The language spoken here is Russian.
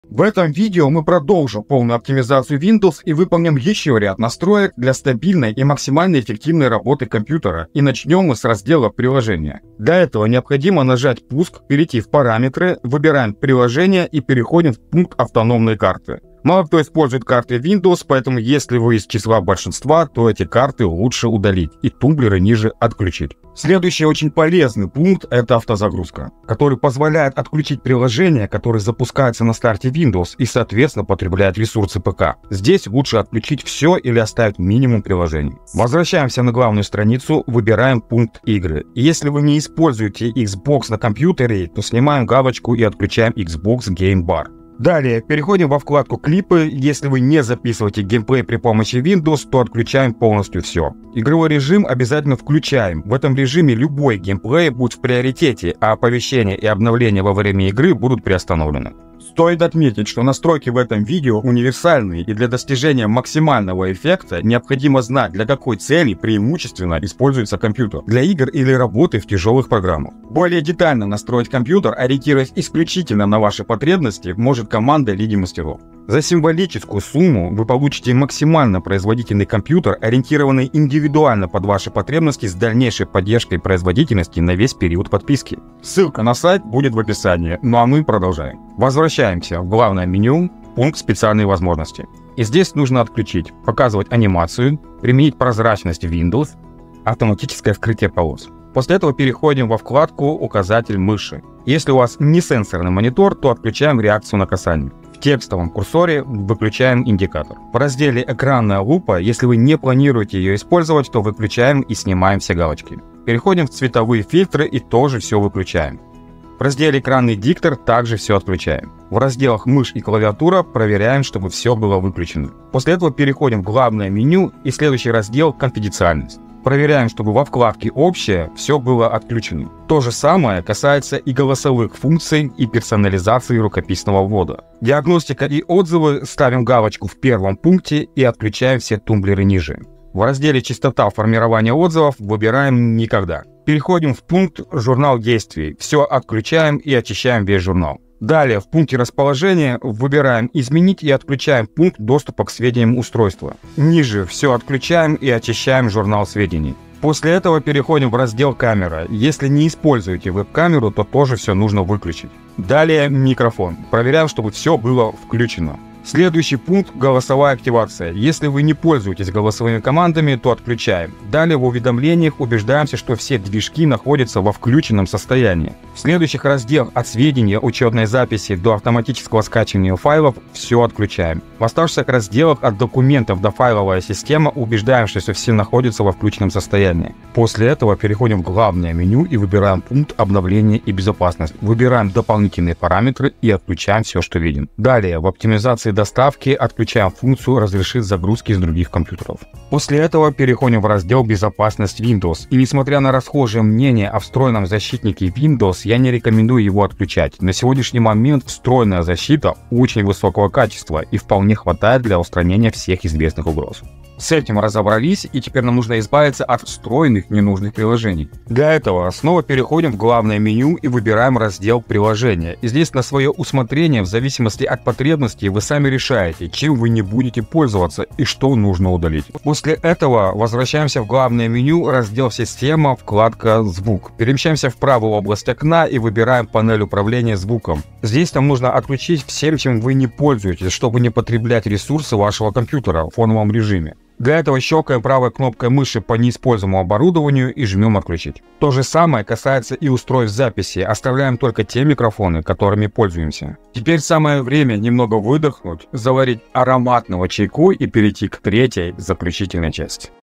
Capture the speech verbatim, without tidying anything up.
В этом видео мы продолжим полную оптимизацию Windows и выполним еще ряд настроек для стабильной и максимально эффективной работы компьютера. И начнем мы с раздела «Приложения». Для этого необходимо нажать «Пуск», перейти в «Параметры», выбираем «Приложения» и переходим в пункт «Автономные карты». Мало кто использует карты Windows, поэтому если вы из числа большинства, то эти карты лучше удалить и тумблеры ниже отключить. Следующий очень полезный пункт — это автозагрузка, который позволяет отключить приложения, которые запускаются на старте Windows и, соответственно, потребляют ресурсы ПК. Здесь лучше отключить все или оставить минимум приложений. Возвращаемся на главную страницу, выбираем пункт «Игры». И если вы не используете Xbox на компьютере, то снимаем галочку и отключаем Xbox Game Bar. Далее переходим во вкладку «Клипы». Если вы не записываете геймплей при помощи Windows, то отключаем полностью все. Игровой режим обязательно включаем. В этом режиме любой геймплей будет в приоритете, а оповещения и обновления во время игры будут приостановлены. Стоит отметить, что настройки в этом видео универсальные, и для достижения максимального эффекта необходимо знать, для какой цели преимущественно используется компьютер, для игр или работы в тяжелых программах. Более детально настроить компьютер, ориентируясь исключительно на ваши потребности, может команда Лиги Мастеров. За символическую сумму вы получите максимально производительный компьютер, ориентированный индивидуально под ваши потребности с дальнейшей поддержкой производительности на весь период подписки. Ссылка на сайт будет в описании, ну а мы продолжаем. Возвращаемся в главное меню, пункт «Специальные возможности». И здесь нужно отключить «Показывать анимацию», применить прозрачность Windows, автоматическое вскрытие полос. После этого переходим во вкладку «Указатель мыши». Если у вас не сенсорный монитор, то отключаем реакцию на касание. В текстовом курсоре выключаем индикатор. В разделе «Экранная лупа», если вы не планируете ее использовать, то выключаем и снимаем все галочки. Переходим в цветовые фильтры и тоже все выключаем. В разделе «Экранный диктор» также все отключаем. В разделах «Мышь» и «Клавиатура» проверяем, чтобы все было выключено. После этого переходим в главное меню и следующий раздел «Конфиденциальность». Проверяем, чтобы во вкладке «Общее» все было отключено. То же самое касается и голосовых функций, и персонализации рукописного ввода. Диагностика и отзывы ставим галочку в первом пункте и отключаем все тумблеры ниже. В разделе «Частота формирования отзывов» выбираем «Никогда». Переходим в пункт «Журнал действий». Все отключаем и очищаем весь журнал. Далее в пункте «Расположение» выбираем «Изменить» и отключаем пункт доступа к сведениям устройства. Ниже все отключаем и очищаем журнал сведений. После этого переходим в раздел «Камера». Если не используете веб-камеру, то тоже все нужно выключить. Далее микрофон. Проверяем, чтобы все было включено. Следующий пункт — голосовая активация. Если вы не пользуетесь голосовыми командами, то отключаем. Далее в уведомлениях убеждаемся, что все движки находятся во включенном состоянии. В следующих разделах от сведения, учетной записи до автоматического скачивания файлов все отключаем. В оставшихся разделах от документов до файловая система убеждаемся, что все находятся во включенном состоянии. После этого переходим в главное меню и выбираем пункт «Обновление и безопасность». Выбираем дополнительные параметры и отключаем все, что видим. Далее в оптимизации доставки отключаем функцию «Разрешить загрузки из других компьютеров». После этого переходим в раздел «Безопасность Windows». И несмотря на расхожее мнение о встроенном защитнике Windows, я не рекомендую его отключать. На сегодняшний момент встроенная защита очень высокого качества и вполне хватает для устранения всех известных угроз. С этим разобрались, и теперь нам нужно избавиться от встроенных ненужных приложений. Для этого снова переходим в главное меню и выбираем раздел «Приложения». И здесь на свое усмотрение, в зависимости от потребностей, вы сами решаете, чем вы не будете пользоваться и что нужно удалить. После этого возвращаемся в главное меню, раздел «Система», вкладка «Звук». Перемещаемся в правую область окна и выбираем панель управления звуком. Здесь нам нужно отключить все, чем вы не пользуетесь, чтобы не потреблять ресурсы вашего компьютера в фоновом режиме. Для этого щелкаем правой кнопкой мыши по неиспользуемому оборудованию и жмем «Отключить». То же самое касается и устройств записи. Оставляем только те микрофоны, которыми пользуемся. Теперь самое время немного выдохнуть, заварить ароматного чайку и перейти к третьей заключительной части.